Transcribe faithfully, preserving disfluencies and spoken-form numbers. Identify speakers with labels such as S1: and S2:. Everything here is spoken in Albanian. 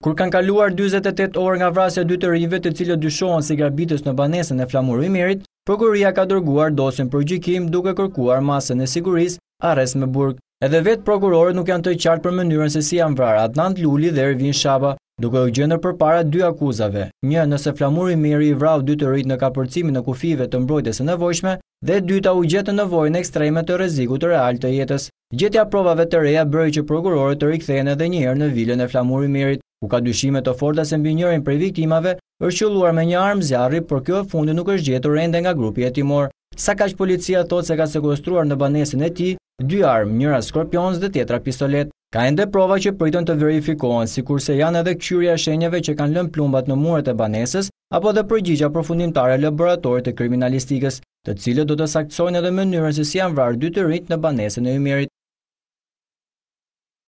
S1: Kur kanë kaluar dyzet e tetë orë nga vrasja e dy të rinjve të cilët dyshohen si grabitës në banesën e Flamur Ymerit, Prokuroria ka dërguar dosjen për gjykim duke kërkuar masën e sigurisë, arrest me burg. Edhe vetë prokurorët nuk janë të qartë për mënyrën se si janë vrarë Adnan Luli dhe Ervin Shaba, duke u gjendur përpara dy akuzave. Një, nëse Flamur Ymeri i vrau dy të rinj në kapërcimin e kufive të mbrojtjes së nevojshme, dhe e dyta u gjetë në nevojën ekstreme të rrezikut të real të jetës. Gjetja provave të reja bëri që prokurorët të rikthehen edhe një herë në vilën e Flamur Ymerit, ku ka dyshime të forta se mbi njërin prej viktimave është qelluar me një armë zjarri, por kjo e fundit nuk është gjetur ende nga grupi hetimor. Sa kaq policia thotë se ka sekuestruar në banesën e tij dy armë, njëra skorpions dhe tjetra pistolet. Ka ende prova që pritën të verifikohen, sikurse janë edhe kqyrja e shenjave që kanë lënë plumbat në muret e banesës, apo dhe përgjigja përfundimtare e laboratorit të kriminalistikës, të cilët do të saktsojnë edhe mënyrën se si janë vrarë dy të rinjt në banesën e Ymerit.